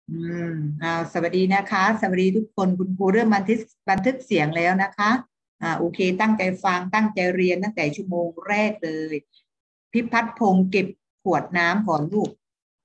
อืมสวัสดีนะคะสวัสดีทุกคนคุณครูเริ่มบันทึกเสียงแล้วนะคะโอเคตั้งใจฟังตั้งใจเรียนตั้งแต่ชั่วโมงแรกเลยพิพัฒน์พงศ์เก็บขวดน้ำก่อนลูก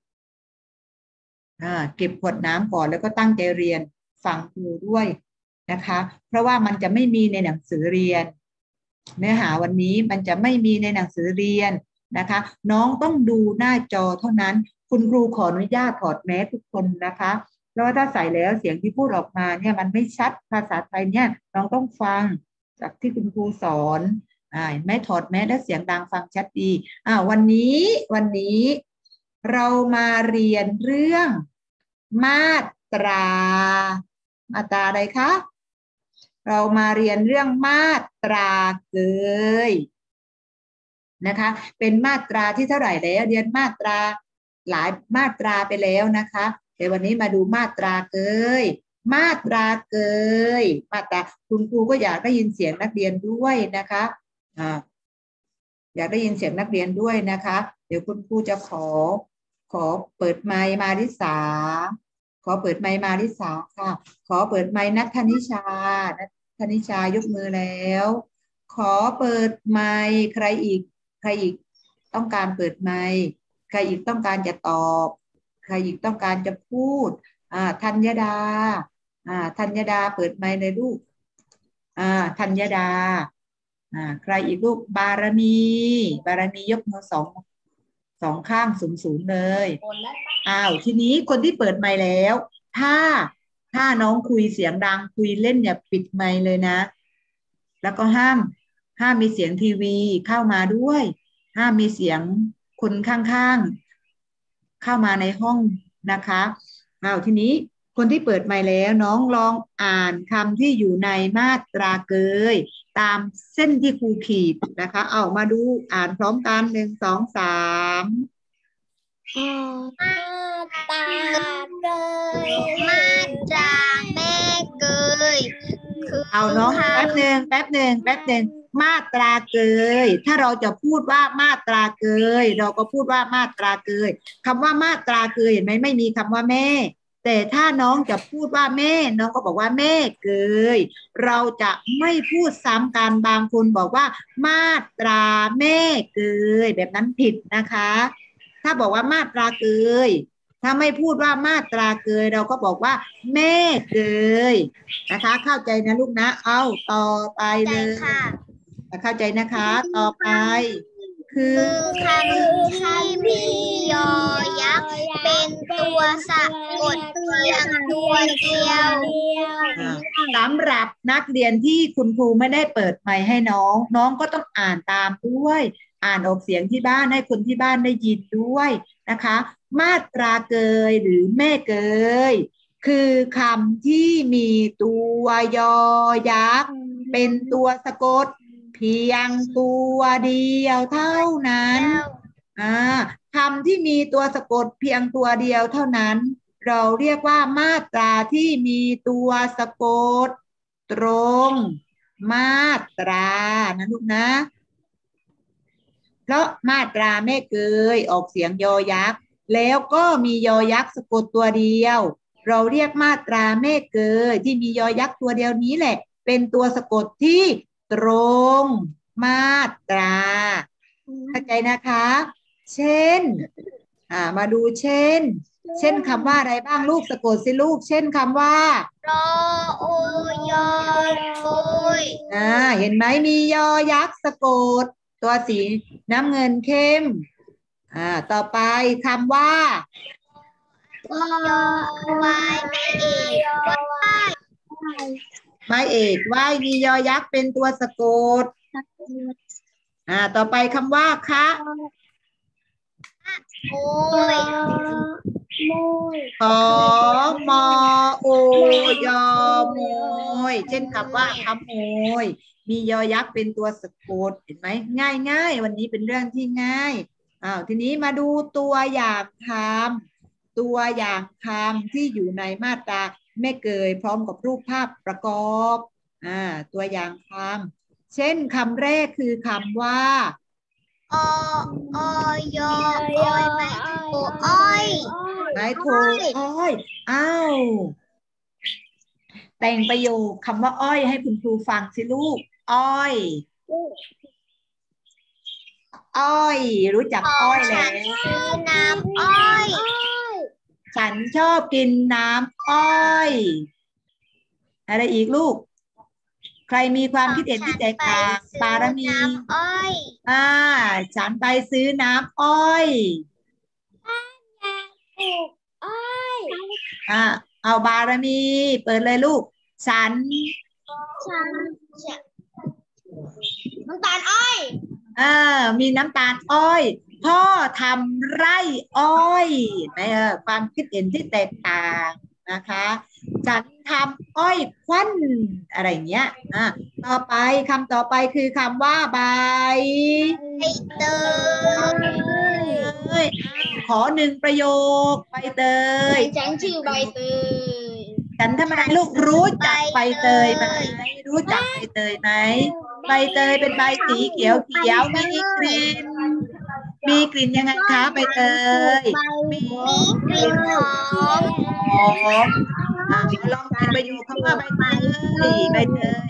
เก็บขวดน้ำก่อนแล้วก็ตั้งใจเรียนฟังครูด้วยนะคะเพราะว่ามันจะไม่มีในหนังสือเรียนเนื้อหาวันนี้มันจะไม่มีในหนังสือเรียนนะคะน้องต้องดูหน้าจอเท่านั้นคุณครูขออนุญาตถอดแมสทุกคนนะคะเพราะว่าถ้าใส่แล้วเสียงที่พูดออกมาเนี่ยมันไม่ชัดภาษาไทยเนี่ยน้องต้องฟังจากที่คุณครูสอนไม่ถอดแมสและเสียงดังฟังชัดดีวันนี้เรามาเรียนเรื่องมาตราอะไรคะเรามาเรียนเรื่องมาตราเกยนะคะเป็นมาตราที่เท่าไหร่แล้วเรียนมาตราหลายมาตราไปแล้วนะคะแต่วันนี้มาดูมาตราเกยมาตราเกยมาตราคุณครูก็อยากได้ยินเสียงนักเรียนด้วยนะคะอยากได้ยินเสียงนักเรียนด้วยนะคะเดี๋ยวคุณครูจะขอเปิดไมค์มาริสาขอเปิดไมค์มาริสาค่ะขอเปิดไมค์นัทธนิชายกมือแล้วขอเปิดไมค์ใครอีกต้องการเปิดไมค์ใครอีกต้องการจะตอบใครอีกต้องการจะพูดธัญดาเปิดไมค์ในลูกธัญดาใครอีกลูกบารมียกมือสองข้างสูงเลยทีนี้คนที่เปิดไมค์แล้วถ้าน้องคุยเสียงดังคุยเล่นอย่าปิดไมค์เลยนะแล้วก็ห้ามมีเสียงทีวีเข้ามาด้วยห้ามมีเสียงคนข้างๆเข้ามาในห้องนะคะทีนี้คนที่เปิดไมค์แล้วน้องลองอ่านคำที่อยู่ในมาตราเกยตามเส้นที่ครูขีดนะคะเอามาดูอ่านพร้อมกัน1 2 3 มาตราเกยมาตราแม่เกยเอาน้องแป๊บหนึ่งมาตราเกยถ้าเราจะพูดว่ามาตราเกยเราก็พูดว่ามาตราเกยคำว่ามาตราเกยเห็นไหมไม่มีคำว่าแม่แต่ถ้าน้องจะพูดว่าแม่น้องก็บอกว่าแม่เกยเราจะไม่พูดซ้ำกันบางคนบอกว่ามาตราแม่เกยแบบนั้นผิดนะคะถ้าบอกว่ามาตราเกยถ้าไม่พูดว่ามาตราเกยเราก็บอกว่าแม่เกยนะคะเข้าใจนะลูกนะเอาต่อไปเลยเข้าใจนะคะต่อไปคือคำที่มียอยักษ์เป็นตัวสะกดเพียงตัวเดียวสำหรับนักเรียนที่คุณครูไม่ได้เปิดไมค์ให้น้องก็ต้องอ่านตามด้วยอ่านออกเสียงที่บ้านให้คนที่บ้านได้ยินด้วยนะคะมาตราเกยหรือแม่เกยคือคำที่มีตัวยอยักษ์เป็นตัวสะกดเพียงตัวเดียวเท่านั้นคำที่มีตัวสะกดเพียงตัวเดียวเท่านั้นเราเรียกว่ามาตราที่มีตัวสะกดตรงมาตรานะลูกนะเพราะมาตราแม่เกยออกเสียงยอยักษ์แล้วก็มียอยักษ์สะกดตัวเดียวเราเรียกมาตราแม่เกยที่มียอยักษ์ตัวเดียวนี้แหละเป็นตัวสะกดที่ตรงมาตราเข้าใจนะคะเช่นมาดูเช่นคำว่าอะไรบ้างลูกสะกดสิลูกเช่นคำว่ารอโอยอโอยเห็นไหมมียอยักษ์สะกดตัวสีน้ำเงินเข้มต่อไปคำว่ายอวายไม่เอกไม่เอกว่ายมียอยักษ์เป็นตัวสะกดต่อไปคำว่าคะโอยขอมอโอยอโมยเช่นคำว่าขโมยมียอยักษ์เป็นตัวสะกดเห็นไหมง่ายวันนี้เป็นเรื่องที่ง่ายทีนี้มาดูตัวอย่างคำที่อยู่ในมาตราแม่เกยพร้อมกับรูปภาพประกอบตัวอย่างคำเช่นคำแรกคือคำว่าอยออยไม่โออ้อยไม้โทอ้อยอ้าวแต่งประโยคคำว่าอ้อยให้คุณครูฟังสิลูกอ้อยอ้อยรู้จักอ้อยแล้วคือน้ำอ้อยฉันชอบกินน้ำอ้อยอะไรอีกลูกใครมีความคิดเห็นที่แตกต่างปารมีน้ำอ้อยฉันไปซื้อน้ำอ้อยเอาบารมีเปิดเลยลูกฉันน้ำตาลอ้อยมีน้ำตาลอ้อยพ่อทำไร่อ้อยไหมความคิดเห็นที่แตกต่างนะคะฉันทำอ้อยควันอะไรเงี้ยต่อไปคำต่อไปคือคำว่าใบเตยขอหนึ่งประโยคใบเตยฉันชื่อใบเตยฉันทำอะไรลูกรู้จักใบเตยไหมรู้จักใบเตยไหมใบเตยเป็นใบสีเขียวเขียวมีกลิ่นยังไงคะใบเตยมีกลิ่นหอมลองเป็นประโยคคำว่าใบเตย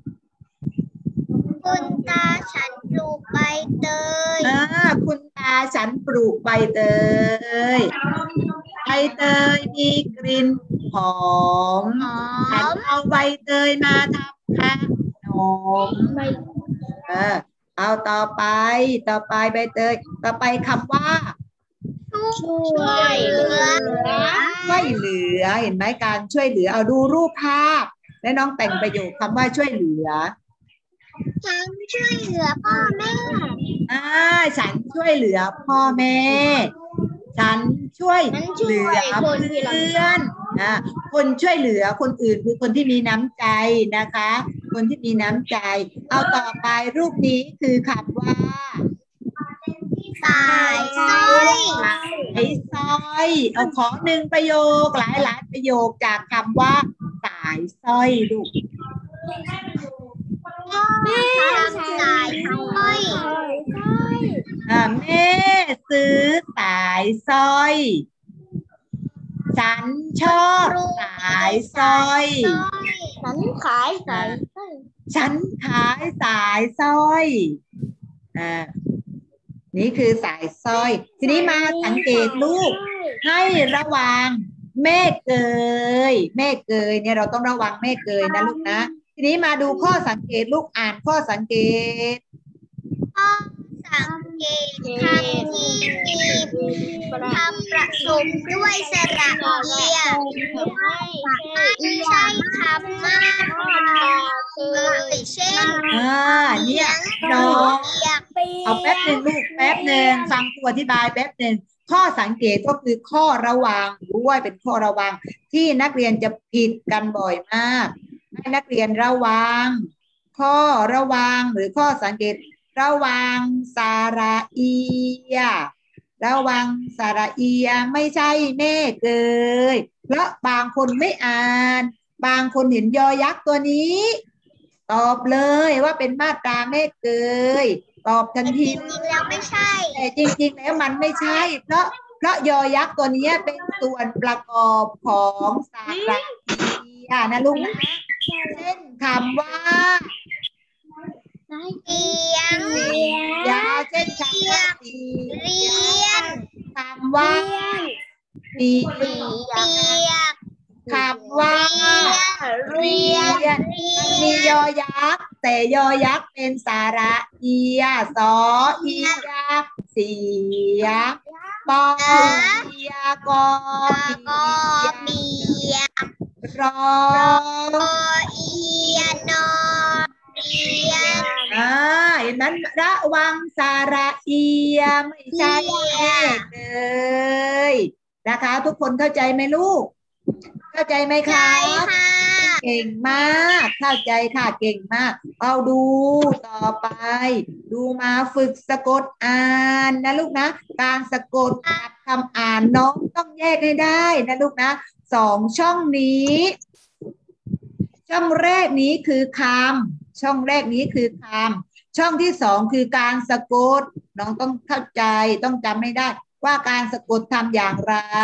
คุณตาฉันปลูกใบเตยคุณตาฉันปลูกใบเตยใบเตยมีกลิ่นหอมฉันเอาใบเตยมาทำขนมเอาต่อไปใบเตยต่อไปคำว่าช่วยเหลือเห็นไหมการช่วยเหลือเอาดูรูปภาพและน้องแต่งประโยคคำว่าช่วยเหลือฉันช่วยเหลือพ่อแม่ฉันช่วยเหลือพ่อแม่ฉันช่วยเหลือเพื่อนคนช่วยเหลือคนอื่นคือคนที่มีน้ำใจนะคะคนที่มีน้ำใจเอาต่อไปรูปนี้คือคำว่าสายสร้อยเอาขอหนึ่งประโยคหลายประโยคจากคำว่าสายสร้อยลูกแม่สายสร้อยแม่ซื้อสายสร้อยฉันชอบสายสร้อยฉันขายสายสร้อยฉันขายสายสร้อยนี่คือสายสร้อยทีนี้มาสังเกตลูกให้ระวังแม่เกยเนี่ยเราต้องระวังแม่เกยนะลูกนะทีนี้มาดูข้อสังเกตลูกอ่านข้อสังเกตคำที่มีคำประสมด้วยสระเอียไม่ใช่คำมากเช่นเนี่ยน้องเอาแป๊บหนึ่งลูกแป๊บหนึ่งฟังครูอธิบายแป๊บหนึ่งข้อสังเกตก็คือข้อระวังด้วยเป็นข้อระวังที่นักเรียนจะผิดกันบ่อยมากให้นักเรียนระวังข้อระวังหรือข้อสังเกตระวังสระเอียระวังสระเอียไม่ใช่แม่เกยเพราะบางคนไม่อ่านบางคนเห็นยอยักษ์ตัวนี้ตอบเลยว่าเป็นมาตราแม่เกยตอบทันทีจริงๆแล้วไม่ใช่แต่จริงๆแล้วมันไม่ใช่เพราะยอยักษ์ตัวนี้เป็นส่วนประกอบของสระเอียนะลูกนะเช่นคำว่าเตียงเช่นคำว่าเรียนคำว่าเปียกคำว่าเรียนมียอยักษ์แต่ยอยักษ์เป็นสระเอียสอเอียเสียปอเอียกอเปียรอเอียนอเห็นนั้นระวังสระเอียไม่ใช่เลยนะคะทุกคนเข้าใจไหมลูกเข้าใจไหมคะเก่งมากเข้าใจค่ะเก่งมากเอาดูต่อไปดูมาฝึกสะกดอ่านนะลูกนะการสะกดคำอ่านน้องต้องแยกให้ได้นะลูกนะ2ช่องนี้ช่องแรกนี้คือคำช่องแรกนี้คือคำช่องที่2คือการสะกดน้องต้องเข้าใจต้องจำให้ได้ว่าการสะกดทำอย่างไร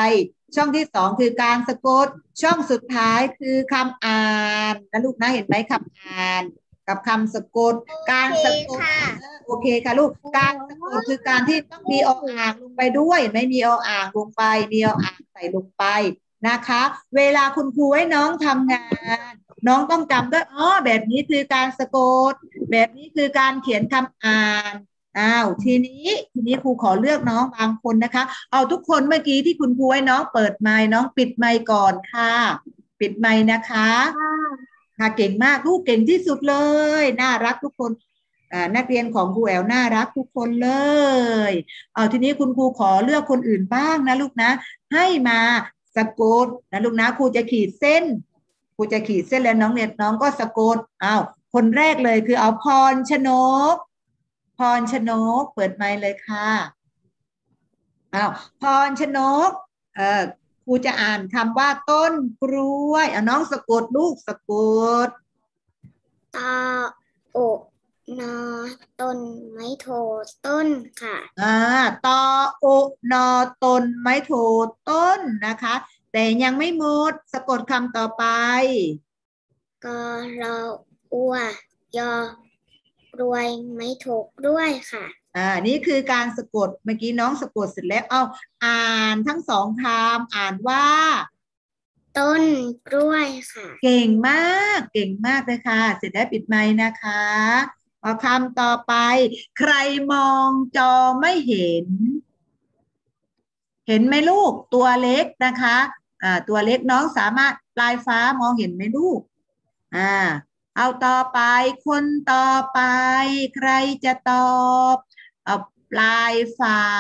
ช่องที่สองคือการสะกดช่องสุดท้ายคือคำอ่านนะลูกนะเห็นไหมคำอ่านกับคำสะกดการสะกดโอเคค่ะลูกการสะกดคือการที่ต้องมีออ่างลงไปด้วยไม่มีออ่างลงไปมีออ่างใส่ลงไปนะคะเวลาคุณครูให้น้องทำงานน้องต้องจำด้วยอ๋อแบบนี้คือการสะกดแบบนี้คือการเขียนคำอ่านทีนี้ครูขอเลือกน้องบางคนนะคะเอาทุกคนเมื่อกี้ที่คุณครูให้น้องเปิดไมค์น้องปิดไมค์ก่อนค่ะปิดไมค์นะคะค่ะเก่งมากลูกเก่งที่สุดเลยน่ารักทุกคนนักเรียนของครูแอลน่ารักทุกคนเลยเอาทีนี้คุณครูขอเลือกคนอื่นบ้างนะลูกนะให้มาสะกดนะลูกนะครูจะขีดเส้นแล้วน้องเนี่ยน้องก็สะกดเอาคนแรกเลยคือเอาพรชนกเปิดไมค์เลยค่ะอ้าวพรชนกครูจะอ่านคำว่าต้นกล้วยน้องสะกดลูกสะกดตาโอนอต้นไม้โทต้นค่ะตอโอนอต้นไม้โทต้นนะคะแต่ยังไม่หมดสะกดคำต่อไปกรออัวยอรวยไม้โทกด้วยค่ะนี่คือการสะกดเมื่อกี้น้องสะกดเสร็จแล้วเอาอ่านทั้งสองคำอ่านว่าต้นกล้วยค่ะเก่งมากเลยค่ะเสร็จแล้วปิดไมค์นะคะเอาคำต่อไปใครมองจอไม่เห็นไหมลูกตัวเล็กนะคะตัวเล็กน้องสามารถปลายฟ้ามองเห็นไหมลูกเอาต่อไปคนต่อไปใครจะตอบเอาปลายฟ้า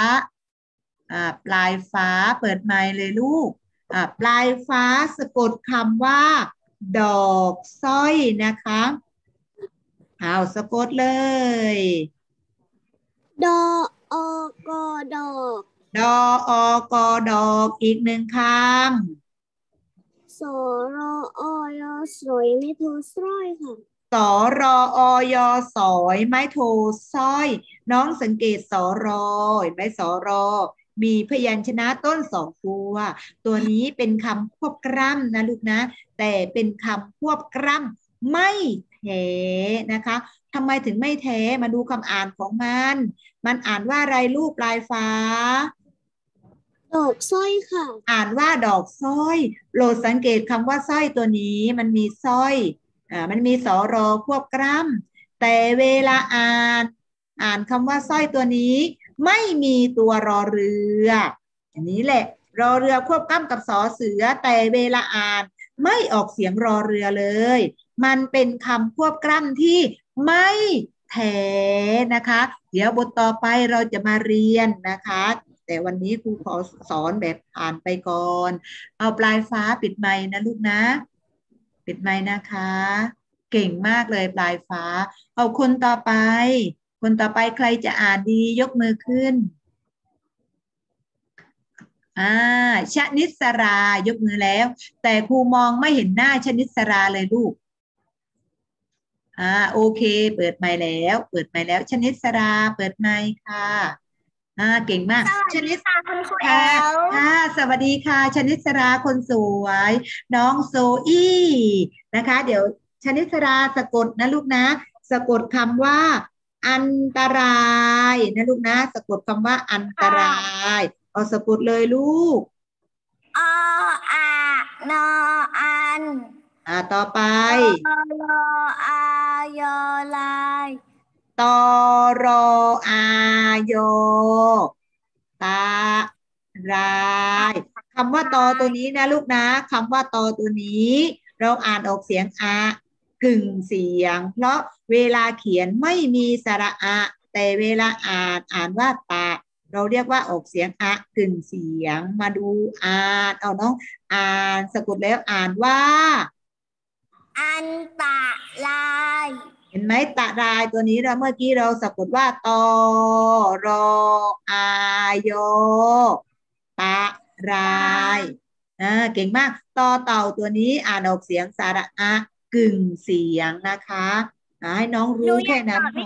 เปิดไมค์เลยลูกปลายฟ้าสะกดคำว่าดอกสร้อยนะคะเอาสะกดเลยดออกอดอกดออกอดอกอีกหนึ่งคำสรออยสวยไม่โทสร้อยค่ะสรออยสอยไม้โทสร้อยน้องสังเกตสรเห็นไหมสรมีพยัญชนะต้นสองตัวนี้เป็นคำควบกล้ำนะลูกนะแต่เป็นคำควบกล้ำไม่แท้นะคะทำไมถึงไม่แท้มาดูคำอ่านของมันอ่านว่าอะไรลูกปลายฟ้าดอกสร้อยค่ะอ่านว่าดอกสร้อยโปรดสังเกตคำว่าสร้อยตัวนี้มันมีสร้อยมันมีสรควบกล้ำแต่เวลาอ่านคำว่าสร้อยตัวนี้ไม่มีตัวรอเรืออันนี้แหละรอเรือควบกล้ำกับสอเสือแต่เวลาอ่านไม่ออกเสียงรอเรือเลยมันเป็นคำควบกล้ำที่ไม่แท้นะคะเดี๋ยวบทต่อไปเราจะมาเรียนนะคะแต่วันนี้ครูขอสอนแบบผ่านไปก่อนเอาปลายฟ้าปิดไมค์นะลูกนะปิดไมค์นะคะเก่งมากเลยปลายฟ้าเอาคนต่อไปใครจะอ่านดียกมือขึ้นชนิสรายกมือแล้วแต่ครูมองไม่เห็นหน้าชนิสราเลยลูกโอเคเปิดไมค์แล้วชนิสราเปิดไมค์ค่ะเก่งมากชนิสราคุณครูแอลสวัสดีค่ะชนิสราคนสวยน้องโซอี้นะคะเดี๋ยวชนิสราสะกดนะลูกนะสะกดคำว่าอันตรายนะลูกนะสะกดคำว่าอันตรายเอาสะกดเลยลูกออานออันต่อไปรออายอลายตอรออายตารายคำว่าตอตัวนี้นะลูกนะคำว่าตอตัวนี้เราอ่านออกเสียงกึ่งเสียงเพราะเวลาเขียนไม่มีสระอะแต่เวลาอ่านว่าตาเราเรียกว่าออกเสียงกึ่งเสียงมาดูอ่านเอาน้องอ่านสะกดแล้วอ่านว่าอันตะลายเห็นไหมตะรายตัวนี้เราเมื่อกี้เราสะกดว่าตอรออายตะรายเก่งมากต่อเต่าตัวนี้อ่านออกเสียงสระอะกึ่งเสียงนะคะให้น้องรู้แค่นั้นพอ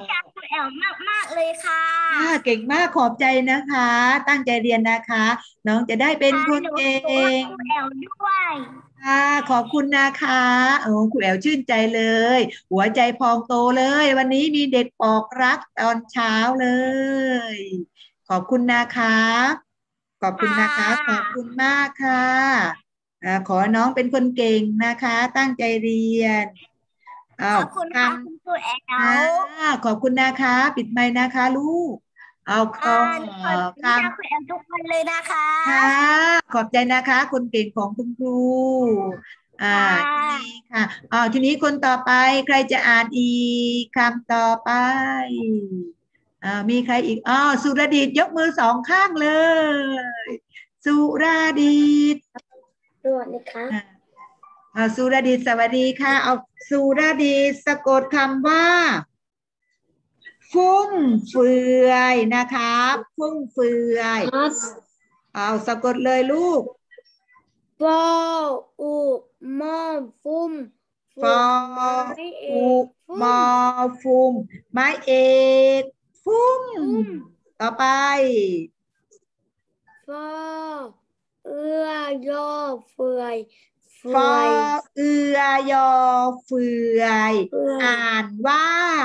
แอลมากเลยค่ะเก่งมากขอบใจนะคะ ตั้งใจเรียนนะคะ น้องจะได้เป็นคนเก่หนูรักงครูแอลด้วยค่ะขอบคุณนะคะโอ้ครูแอลชื่นใจเลยหัวใจพองโตเลยวันนี้มีเด็กบอกรักตอนเช้าเลยขอบคุณนะคะขอบคุณค่นะคะขอบะคุณมากค่ะขอน้องเป็นคนเก่งนะคะตั้งใจเรียนเอาขอบคุณคค่ะคุณครูแอำลขอบคุณนะคะปิดไมค์นะคะลูกเอาหนูเปิดควิชาครูแอลทุกวันเลยนะคะำค่ะขอบใจนะคะคนเก่งของคุณครูอ่าค่ทีนี้ะค่ะทีนี้คนต่อไปใครจะอ่านอีกคำต่อไปมีใครอีกสุรดิตยกมือสองข้างเลยสุรดิตสวัสดีครับสุรดิตสวัสดีค่ะเอาสุรดิตสะกดคำว่าฟุ่มเฟือยนะคะฟุ่มเฟือยเอาสะกดเลยลูกฟออุมอฟุมฟออุมอฟุมไม้เอกฟุ่มต่อไปฟอเอือยอเฟือยเฟืฟออยเอือยอเฟือยเฟือยอ่านว่า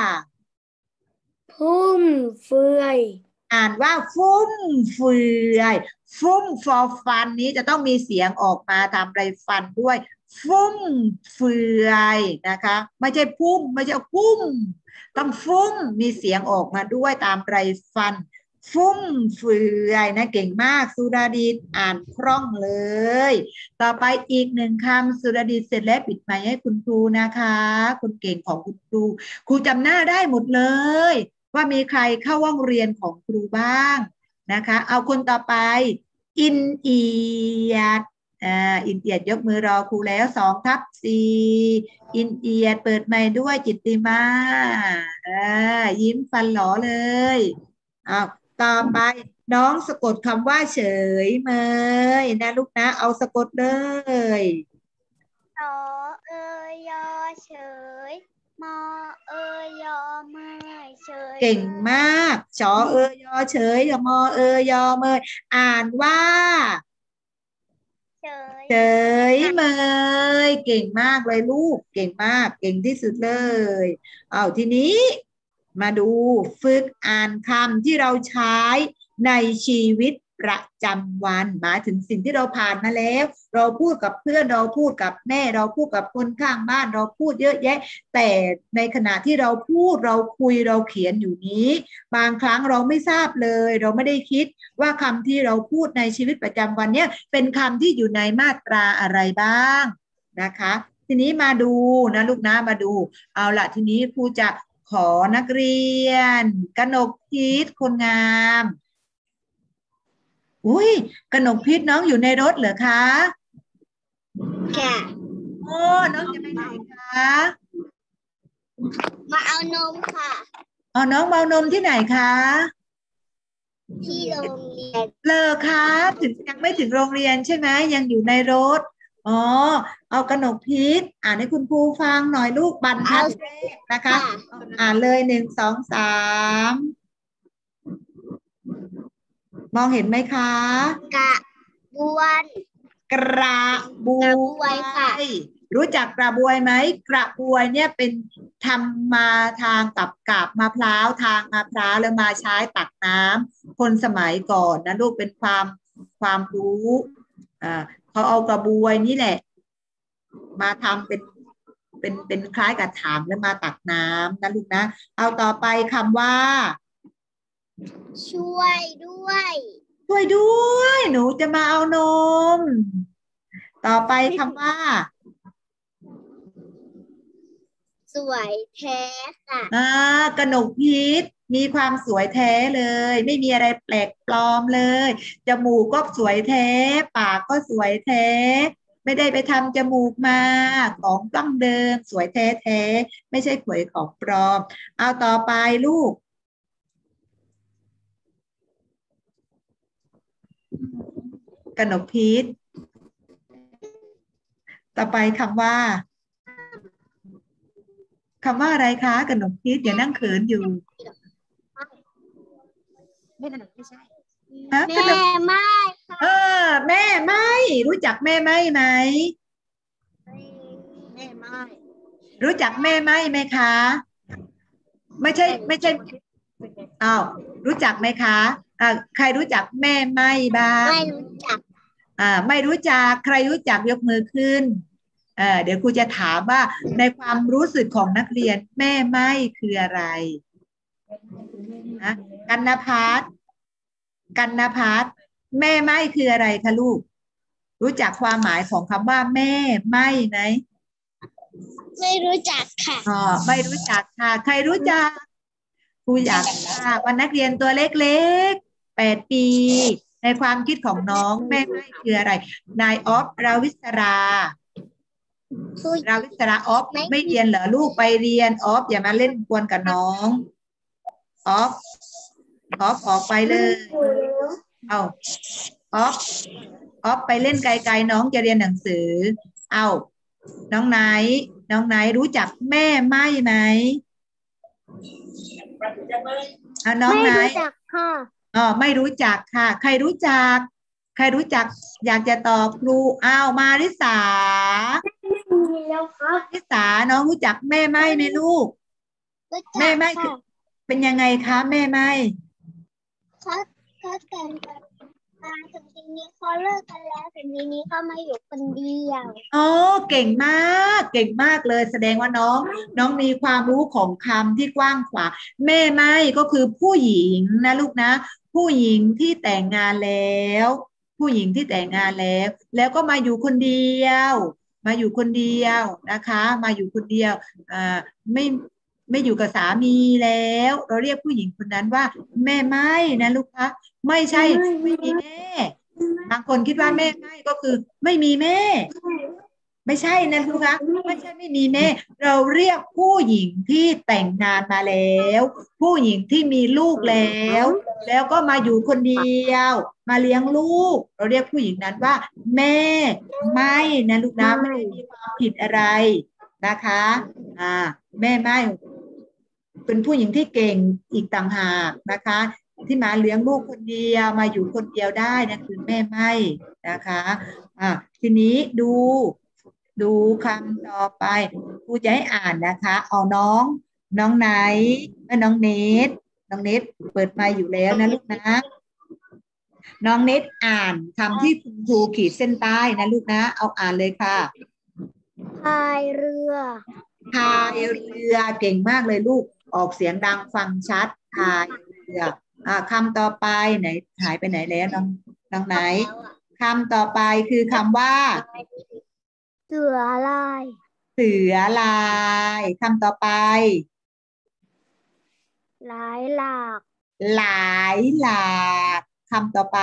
พุ่มเฟือยฟุ้มเฟือยฟุ้มฟอฟันนี้จะต้องมีเสียงออกมาทำไรฟันด้วยฟุ้มเฟือยนะคะไม่ใช่พุ่มไม่ใช่พุ่มต้องฟุ้มมีเสียงออกมาด้วยตามไรฟันฟุ้มเฟือยนะเก่งมากสุดาดีอ่านคล่องเลยต่อไปอีกหนึ่งคำสุดาดีเสร็จแล้วปิดไมค์ให้คุณครูนะคะคุณเก่งของคุณครูครูจำหน้าได้หมดเลยว่ามีใครเข้าห้องเรียนของครูบ้างนะคะเอาคนต่อไปอินเอียดอินเอียดยกมือรอครูแล้ว2/4อินเอียดเปิดไมค์ด้วยจิตติมายิ้มฟันหลอเลยเอาต่อไปน้องสะกดคำว่าเฉยเมยนะลูกนะเอาสะกดเลยสอเอยยอเฉยมอเอยยอเมยเฉยเก่งมากชอเอยยอเฉยมอเอยยอเมยอ่านว่าเฉยเฉยเมยเก่งมากเลยลูกเก่งมากเก่งที่สุดเลยเอาทีนี้มาดูฝึกอ่านคำที่เราใช้ในชีวิตประจำวันหมายถึงสิ่งที่เราผ่านมาแล้วเราพูดกับเพื่อนเราพูดกับแม่เราพูดกับคนข้างบ้านเราพูดเยอะแยะแต่ในขณะที่เราพูดเราคุยเราเขียนอยู่นี้บางครั้งเราไม่ทราบเลยเราไม่ได้คิดว่าคำที่เราพูดในชีวิตประจำวันเนี้ยเป็นคำที่อยู่ในมาตราอะไรบ้างนะคะทีนี้มาดูนะลูกนะมาดูเอาละทีนี้ครูจะขอนักเรียนกนกพิษคนงามอุ้ยกนกพิษน้องอยู่ในรถเหรอคะค่ะโอ้น้องจะไปไหนคะมาเอานมค่ะน้องเมานมที่ไหนคะที่โรงเรียนเลอคะถึงยังไม่ถึงโรงเรียนใช่ไหมยังอยู่ในรถอ๋อเอากนกพิษอ่านให้คุณครูฟังหน่อยลูกบรรทัดแรกนะคะอ่านเลย1 2 3มองเห็นไหมคะกระบวนกระบวยค่ะรู้จักกระบวยไหมกระบวยเนี่ยเป็นทำมาทางกับกาบมะพร้าวทางมะพร้าวแล้วมาใช้ตักน้ำคนสมัยก่อนนะลูกเป็นความรู้เขาเอากระบวยนี่แหละมาทำเป็นคล้ายกับถังแล้วมาตักน้ำนะลูกนะเอาต่อไปคำว่าช่วยด้วยหนูจะมาเอานมต่อไปคำว่าสวยแท้ค่ะกนกพิษมีความสวยแท้เลยไม่มีอะไรแปลกปลอมเลยจมูกก็สวยแท้ปากก็สวยแท้ไม่ได้ไปทำจมูกมาของดั้งเดิมสวยแท้แท้ไม่ใช่สวยของปลอมเอาต่อไปลูกกนกพิษต่อไปคำว่าอะไรคะกนกพิษอย่านั่งเขินอยู่ฮะแม่ไม่แม่ไม่รู้จักแม่ไม่ไหมรู้จักแม่ไม่ไหมคะไม่ใช่อ้าวรู้จักไหมคะใครรู้จักแม่ไม่บ้างไม่รู้จักไม่รู้จักใครรู้จักยกมือขึ้นเดี๋ยวครูจะถามว่าในความรู้สึกของนักเรียนแม่ไม่คืออะไรนะกันนภัสแม่ไม่คืออะไรคะลูกรู้จักความหมายของคำว่าแม่ไม่ไหมไม่รู้จักค่ะไม่รู้จักค่ะใครรู้จักครูอยากทราบว่านักเรียนตัวเล็กๆ8 ปีในความคิดของน้องแม่ไม่คืออะไรนายออฟราวิศราออฟไม่เรียนเหรอลูกไปเรียนออฟอย่ามาเล่นกวนกับน้องออฟออกไปเลยเอาออฟไปเล่นไกลๆน้องจะเรียนหนังสือเอาน้องไนท์รู้จักแม่ไม่ไหมน้องไนท์ไม่รู้จักค่ะไม่รู้จักค่ะใครรู้จักอยากจะตอบครูมาริสาน้องรู้จักแม่ไม่ไหมลูกแม่ไม่คือเป็นยังไงคะแม่ไม่เขาแต่งกันมาถึงทีนี้เขาเลิกกันแล้วถึงทีนี้เขามาอยู่คนเดียวเก่งมากเลยแสดงว่าน้องมีความรู้ของคำที่กว้างขวางแม่ไม่ก็คือผู้หญิงนะลูกนะผู้หญิงที่แต่งงานแล้วแล้วก็มาอยู่คนเดียวนะคะมาอยู่คนเดียวไม่อยู่กับสามีแล้วเราเรียกผู้หญิงคนนั้นว่าแม่ไม่นะลูกคะไม่ใช่ไม่มีแม่บางคนคิดว่าแม่ไม่ก็คือไม่มีแม่ไม่ใช่นะลูกคะไม่ใช่ไม่มีแม่เราเรียกผู้หญิงที่แต่งงานมาแล้วผู้หญิงที่มีลูกแล้วก็มาอยู่คนเดียวมาเลี้ยงลูกเราเรียกผู้หญิงนั้นว่าแม่ไม่นะลูกนะไม่ได้มีความผิดอะไรนะคะแม่ไม่เป็นผู้หญิงที่เก่งอีกต่างหากนะคะที่มาเลี้ยงลูกคนเดียวมาอยู่คนเดียวได้นั่นคือแม่ไม่นะคะทีนี้ดูคำต่อไปครูจะให้อ่านนะคะเอาน้องไนท์และน้องเนทเปิดไมค์อยู่แล้วนะลูกนะน้องเนทอ่านคำที่คุณครูขีดเส้นใต้นะลูกนะเอาอ่านเลยค่ะพายเรือเก่งมากเลยลูกออกเสียงดังฟังชัดพายเรือคำต่อไปไหนหายไปไหนแล้วน้องไหนคำต่อไปคือคำว่าเสือลายคำต่อไปหลายหลากคำต่อไป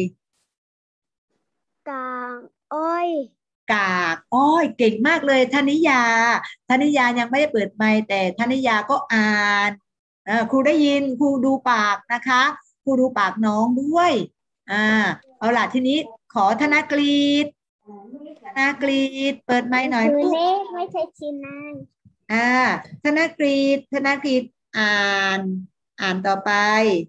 กางอ้อยกากอ้อยเก่งมากเลยธนิยายังไม่ได้เปิดไมค์แต่ธนิยาก็อ่านครูได้ยินครูดูปากนะคะครูดูปากน้องด้วยเอาล่ะทีนี้ขอธนกฤษเปิดไมค์หน่อยลูกไม่ใช่ชินายธนกฤษอ่านต่อไป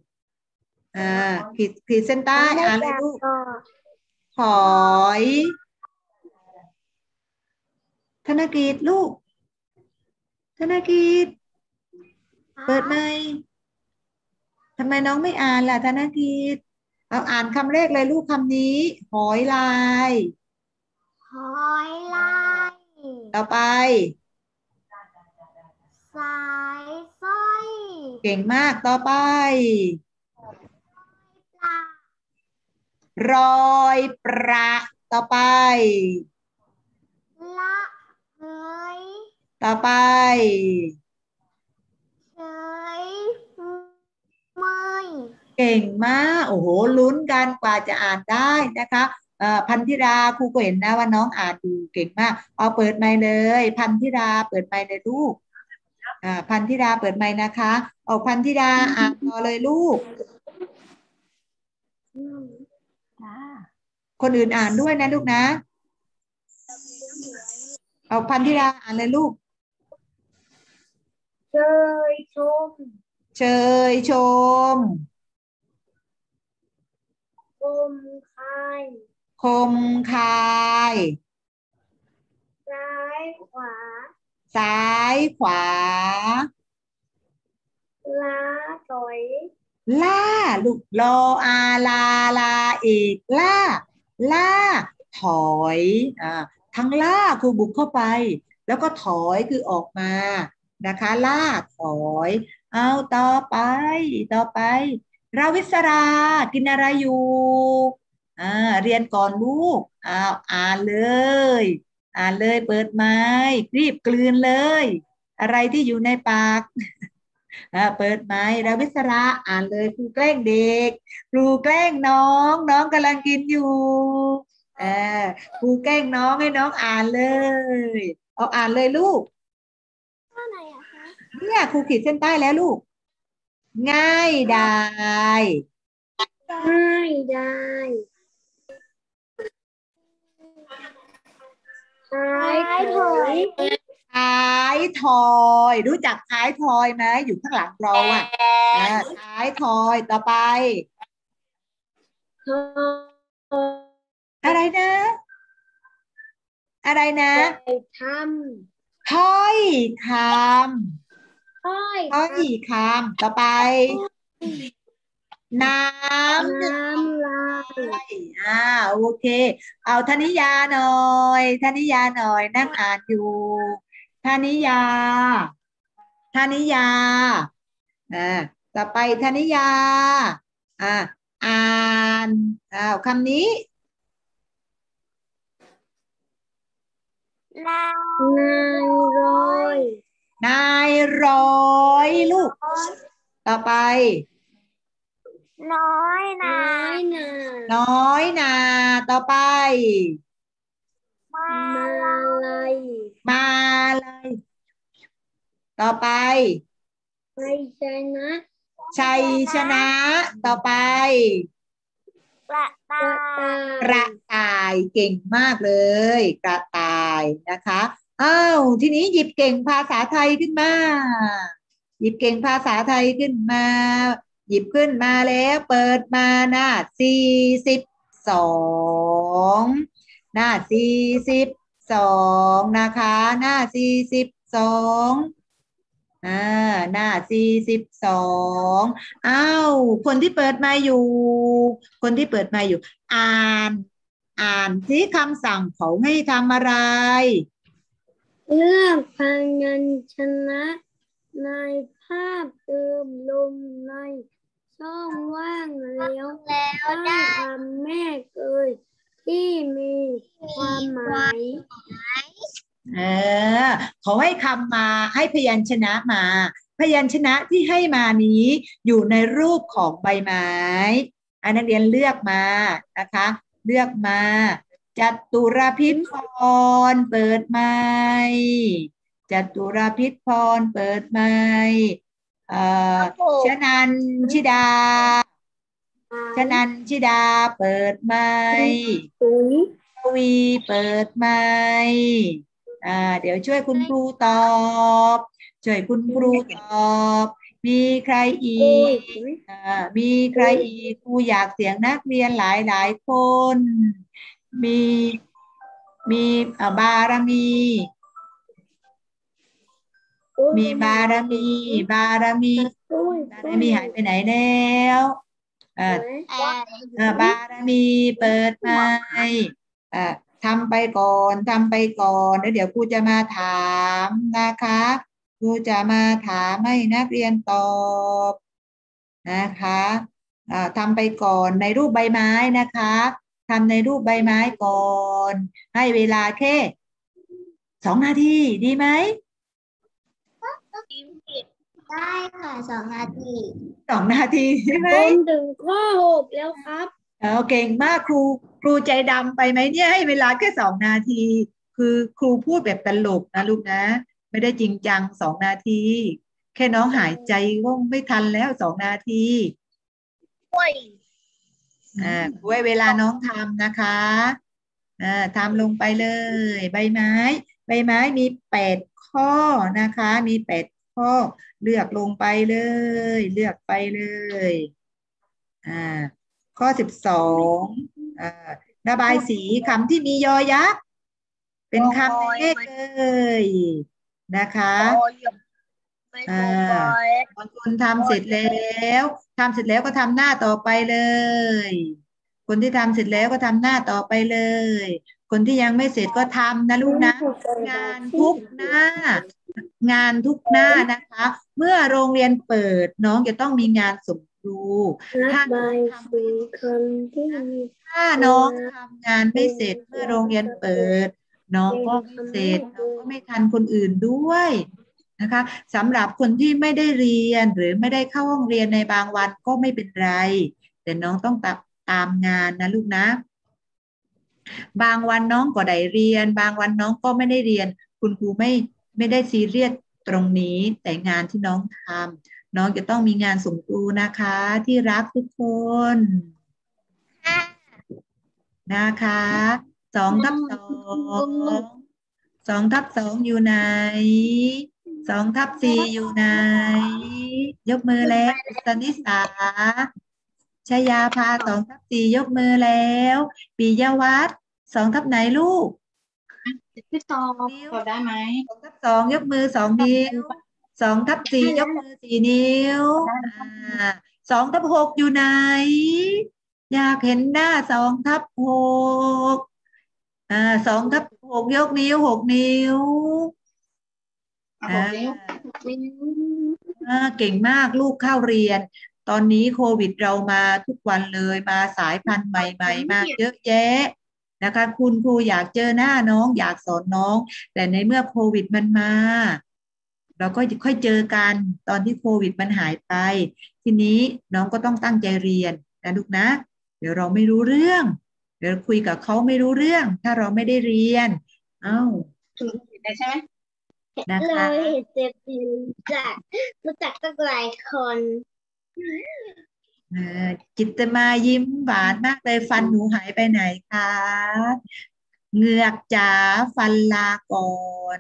ขีดเส้นใต้อ่านเลยลูกหอยธนกฤษลูกเปิดไมค์ทำไมน้องไม่อ่านล่ะธนกฤษเอาอ่านคำแรกเลยลูกคำนี้หอยลายต่อไปสายสร้อยเก่งมากต่อไปรอยประต่อไปละเฮยต่อไปเฉยเมยเก่งมากโอ้โหลุ้นกันกว่าจะอ่านได้นะคะพันธิราครูก็เห็นนะว่าน้องอ่านดูเก่งมากเอาเปิดไมค์เลยพันธิราเปิดไมค์เลยลูกพันธิราเปิดไมค์นะคะเอาพันธิราอ่านต่อเลยลูกคนอื่นอ่านด้วยนะลูกนะเอาพันธิราอ่านเลยลูกเชยชมคมคายคมคายซ้ายขวาซ้ายขวาล้าถอยล่าลูกรออาลาลาเอกล่าล่าถอยทั้งล่าคือบุกเข้าไป แล้วก็ถอยคือออกมานะคะล่าถอยเอาต่อไปราวิศรากินอะไรอยู่เรียนก่อนลูกอ่านเลยอ่านเลยเปิดไม้รีบกลืนเลยอะไรที่อยู่ในปากเปิดไมค์ราวิศราอ่านเลยครูแกล้งเด็กครูแกล้งน้องกำลังกินอยู่เออครูแกล้งน้องให้น้องอ่านเลยเอาอ่านเลยลูกข้อไหนอะคะเนี่ยครูขีดเส้นใต้แล้วลูกง่ายดายง่ายได้ท้ายถอยท้ายทอยรู้จักท้ายทอยไหมอยู่ข้างหลังเราท้ายทอยต่อไปอะไรนะอะไรนะทถ้อยคำำถ้อยถ้อยคำต่อไปน้ำน้ำลายโอเคเอาธนิยาหน่อยธนิยาหน่อยนั่งอ่านอยู่ธนิยาธนิยาอ่าต่อไปธนิยาอ่าอ่านคำนี้นายร้อยนายร้อยลูกต่อไปน้อยนาน้อยนาต่อไปมาลัยมาเลยต่อไปชัยชนะชัยชนะต่อไปกระต่ายกระต่ายเก่งมากเลยกระต่ายนะคะทีนี้หยิบเก่งภาษาไทยขึ้นมาหยิบเก่งภาษาไทยขึ้นมาหยิบขึ้นมาแล้วเปิดมาหน้า42หน้า42นะคะหน้า42หน้า42คนที่เปิดมาอยู่ คนที่เปิดมาอยู่ อ่านอ่านที่คำสั่งเขาให้ทำอะไรเลือกพยัญชนะในภาพเติมลงในช่องว่างแล้วตั้งคำแม่เกยที่มีความหมายเขาให้คำมาให้พยัญชนะมา พยัญชนะที่ให้มานี้อยู่ในรูปของใบไม้นักเรียนเลือกมานะคะเลือกมาจัตุรพิษพรเปิดไมค์จัตุรพิษพรเปิดไมค์ชนันชิดาชนันชิดาเปิดไมค์ทวีเปิดไมค์เดี๋ยวช่วยคุณครูตอบช่วยคุณครูตอบมีใครอีกมีใครอีกครูอยากเสียงนักเรียนหลายคนมีบารมีบารมีบารมีหายไปไหนแล้วบารมีเปิดไมค์ทำไปก่อนแล้วเดี๋ยวครูจะมาถามนะคะครูจะมาถามให้นักเรียนตอบนะคะทำไปก่อนในรูปใบไม้นะคะทำในรูปใบไม้ก่อนให้เวลาแค่2 นาทีดีไหมได้ค่ะ2 นาที 2 นาทีใช่ไหมผมถึงข้อ6แล้วครับเก่งมากครูใจดำไปไหมเนี่ยให้เวลาแค่2 นาทีคือครูพูดแบบตลกนะลูกนะไม่ได้จริงจัง2 นาทีแค่น้องหายใจก็ไม่ทันแล้ว2 นาทีครูให้เวลาน้องทำนะคะทำลงไปเลยใบไม้มี8 ข้อนะคะมี8 ข้อเลือกลงไปเลยเลือกไปเลยข้อ12ระบายสีคำที่มียอยักษ์เป็นคำในเลขเอ่ยนะคะบางคนทำเสร็จแล้วก็ทำหน้าต่อไปเลยคนที่ทำเสร็จแล้วก็ทำหน้าต่อไปเลยคนที่ยังไม่เสร็จก็ทำนะลูกนะงานทุกหน้างานทุกหน้านะคะเมื่อโรงเรียนเปิดน้องจะต้องมีงานส่งครูถ้าน้องทำไม่เสร็จถ้าน้องทำงานไม่เสร็จเมื่อโรงเรียนเปิดน้องก็ไม่เสร็จน้องก็ไม่ทันคนอื่นด้วยนะคะสำหรับคนที่ไม่ได้เรียนหรือไม่ได้เข้าห้องเรียนในบางวันก็ไม่เป็นไรแต่น้องต้องตามงานนะลูกนะบางวันน้องก็ได้เรียนบางวันน้องก็ไม่ได้เรียนคุณครูไม่ได้ซีเรียสตรงนี้แต่งานที่น้องทำน้องจะต้องมีงานส่งครูนะคะที่รักทุกคนนะคะ2/2อยู่ไหน2/4อยู่ไหนยกมือแล้วสนิสาชยาภา2/4ยกมือแล้วปิยวัฒน์2 ทับไหนลูกพี่ตอบได้ไหม 2/2ยกมือ2 นิ้ว2/4ยกมือ4 นิ้ว2/6อยู่ไหนอยากเห็นหน้า2/62/6ยกนิ้ว6 นิ้วเก่งมากลูกเข้าเรียนตอนนี้โควิดเรามาทุกวันเลยมาสายพันธุ์ใหม่ๆมาเยอะแยะนะคะคุณครูอยากเจอหน้าน้องอยากสอนน้องแต่ในเมื่อโควิดมันมาเราก็ค่อยเจอกันตอนที่โควิดมันหายไปทีนี้น้องก็ต้องตั้งใจเรียนนะลูกนะเดี๋ยวเราไม่รู้เรื่องเดี๋ยวคุยกับเขาไม่รู้เรื่องถ้าเราไม่ได้เรียนได้ใช่ไหมนะคะเราเห็นเจ็บรู้จักตั้งหลายคนจิตมายิ้มหวานมากเลยฟันหนูหายไปไหนคะเหงือกจ๋าฟันลาก่อน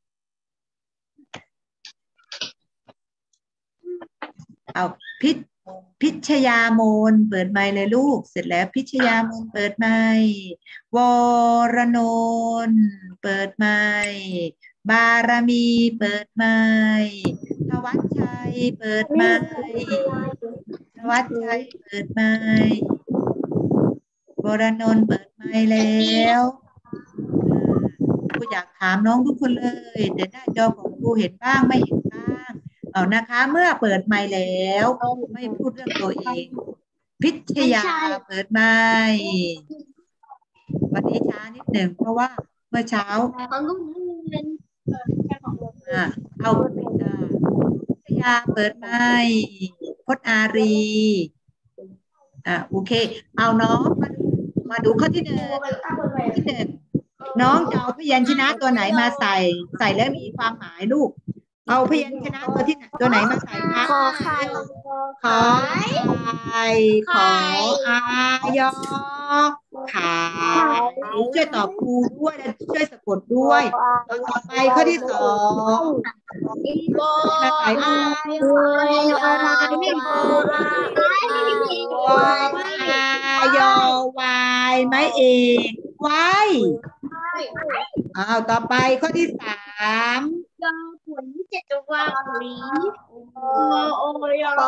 เอาพิชยามนเปิดไมค์เลยลูกเสร็จแล้วพิชยามนเปิดไมค์วรนนท์เปิดไมค์บารมีเปิดไมค์ธวัชชัยเปิดไมค์ธวัชชัยเปิดไมค์วรนนท์เปิดไมค์แล้วครูอยากถามน้องทุกคนเลยแต่หน้าจอของครูเห็นบ้างไม่เห็นบ้างเอานะคะเมื่อเปิดไมค์แล้วไม่พูดเรื่องตัวเองพิชยาเปิดไมค์วันนี้ช้านิดหนึ่งเพราะว่าเมื่อเช้าเอาพิชยาเปิดไมค์พจน์อารีโอเคเอาน้องมาดูข้อที่หนึ่งน้องจะเอาพยัญชนะตัวไหนมาใส่แล้วมีความหมายลูกเอาพยัญชนะตัวไหนมาใส่คะขอไข่ขออายอขายช่วยตอบครูด้วยและช่วยสะกดด้วยต่อไปข้อที่2มาใส่ยอวายไม้เอกไว้ต่อไปข้อที่3 ยอผลเจ็ดวาหลียอ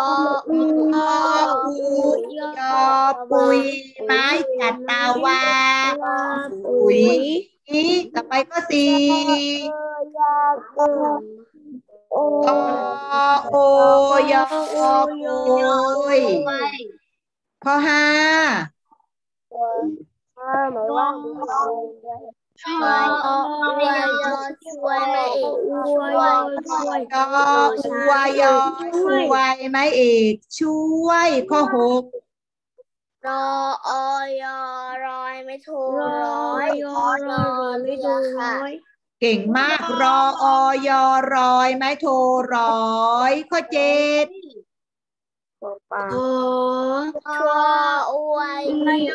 ปุยไม้จัดตาวาปุยต่อไปข้อ4โอยอปุยข้อ5 ช่วยไม่เอกช่วยไม้เอกช่วยข้อ6 รอยรอยไม่ถูกรอไม่ถูกเก่งมากรอยรอยไม้โทร้อยข้อ7 ชัวอวย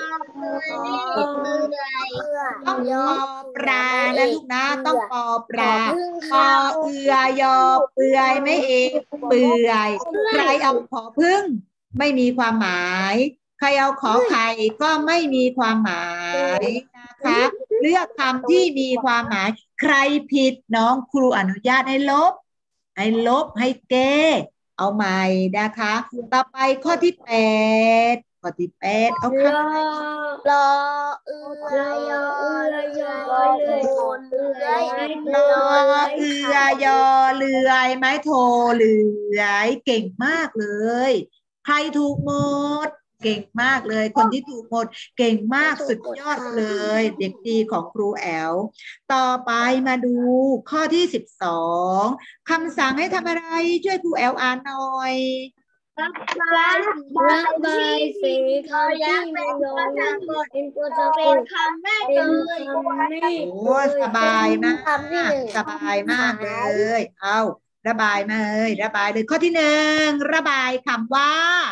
ต้องปอปลานะลูกนะต้องปอปลาปอเอือยอเปื่อยไม่เอกเปื่อยใครเอาผอพึ่งไม่มีความหมายใครเอาขอไข่ก็ไม่มีความหมายนะคะเลือกคำที่มีความหมายใครผิดน้องครูอนุญาตให้ลบให้แก้เอาใหม่นะคะต่อไปข้อที่8เอาคำอะไรรอเอือยอเรือยโอนเรือยรอเอือยอเรือยไม้โทเรือยเก่งมากเลยใครถูกหมดเก่งมากเลยคนที่ถูกหมดเก่งมากสุดยอดเลยเด็กดีของครูแอลต่อไปมาดูข้อที่12คำสั่งให้ทำอะไรช่วยครูแอลอ่านหน่อยระบายสีคำที่มีรอยเป็นตัวสะกดคำได้เลยโอ้สบายมากสบายมากเลยเอาระบายมาเลยระบายเลยข้อที่1ระบายคำว่า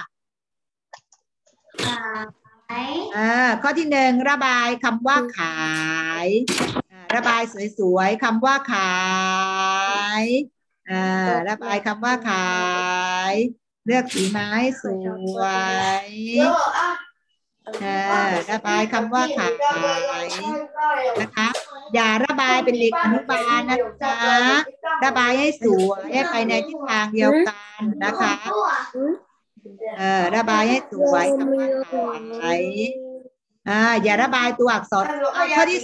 ข้อที่1ระบายคำว่าขายระบายสวยๆคำว่าขายระบายคำว่าขายเลือกสีไม้สวยระบายคำว่าขายนะคะอย่าระบายเป็นเด็กอนุบาลนะจ๊ะระบายให้สวยให้ไปในทิศทางเดียวกันนะคะระบายให้สวยคำว่าขายอย่าระบายตัวอักษรข้อที่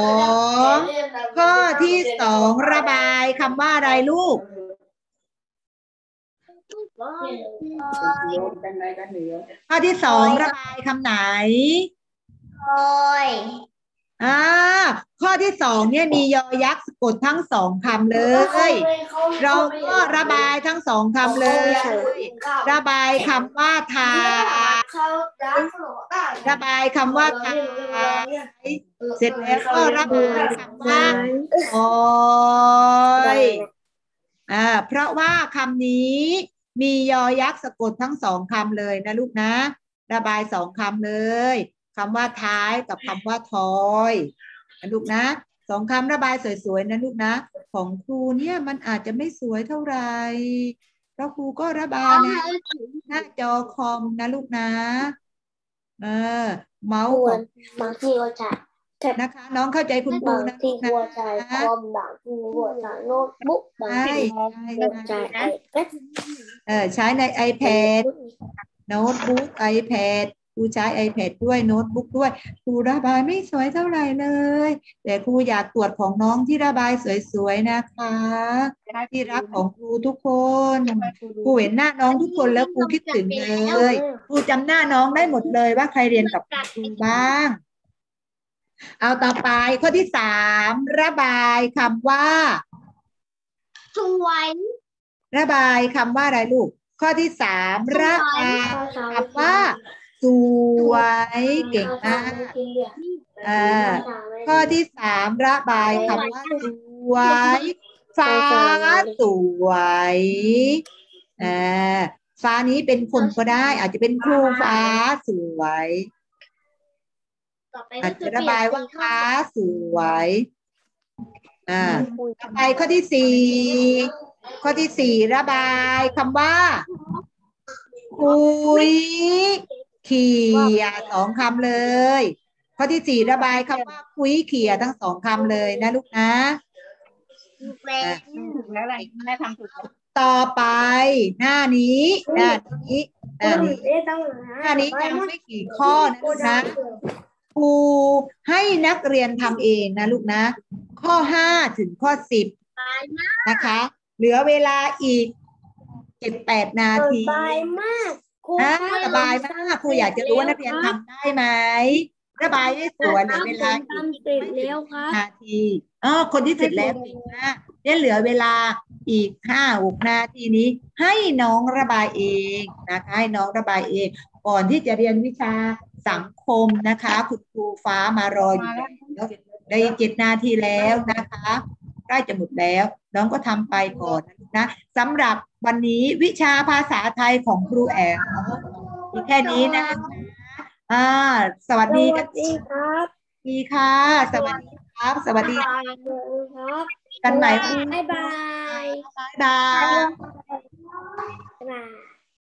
2ระบายคำว่าอะไรลูกข้อที่2ระบายคำไหนข้อที่2เนี่ยมียอยักษ์สะกดทั้ง2คำเลยเราก็ระบายทั้ง2คำเลยระบายคำว่าทาระบายคำว่าทายเสร็จแล้วก็ระบายคำว่าโอยเพราะว่าคำนี้มียอยักษ์สะกดทั้ง2คำเลยนะลูกนะระบาย2คำเลยคำว่าท้ายกับคำว่าทอยนะลูกนะ2คำระบายสวยๆนะลูกนะของครูเนี่ยมันอาจจะไม่สวยเท่าไหร่เพราะครูก็ระบายนะหน้าจอคอมนะลูกนะเมาส์ของบางทีก็จะนะคะน้องเข้าใจคุณครูนะลูกนะหัวใจคอมบางทีหัวใจโน้ตบุ๊กบางทีหัวใจใช้ใน iPad โน้ตบุ๊ก iPad ครูใช้ iPad ด้วยโน้ตบุ๊กด้วยครูระบายไม่สวยเท่าไหร่เลยแต่ครูอยากตรวจของน้องที่ระบายสวยๆนะคะที่รักของครูทุกคนครูเห็นหน้าน้องทุกคนแล้วครูคิดถึงเลยครูจำหน้าน้องได้หมดเลยว่าใครเรียนกับครูบ้างเอาต่อไปข้อที่3ระบายคำว่าสวยระบายคำว่าอะไรลูกข้อที่3ระบายคำว่าสวยเก่งมากข้อที่3ระบายคำว่าสวยฟ้าสวยฟ้านี้เป็นคนก็ได้อาจจะเป็นครูฟ้าสวยอาจจะระบายว่าฟ้าสวยต่อไปข้อที่4ระบายคำว่าคุยเขี่ย2คำเลยข้อที่4ระบายคำว่าคุยเขี่ยทั้ง2คำเลยนะลูกนะถูกแล้วอะไรแม่ทำถูกต่อไปหน้านี้ยังไม่กี่ข้อนะลูกนะครูให้นักเรียนทำเองนะลูกนะข้อ5ถึงข้อ10นะคะเหลือเวลาอีก 7-8 นาทีสบายมากสบายมากครูอยากจะรู้ว่านักเรียนทำได้ไหมระบายให้สวยเหลือเวลาอีกไม่ถึงนาทีคนที่เสร็จแล้วเก่งมากเนี่ยเหลือเวลาอีก 5-6 นาทีนี้ให้น้องระบายเองนะคะให้น้องระบายเองก่อนที่จะเรียนวิชาสังคมนะคะคุณครูฟ้ามารออยู่แล้วได้7 นาทีแล้วนะคะใกล้จะหมดแล้วน้องก็ทำไปก่อนนะสำหรับวันนี้วิชาภาษาไทยของครูแอลมีแค่นี้นะสวัสดีกันดีค่ะสวัสดีครับสวัสดีกันใหม่บ๊ายบายบ๊ายบาย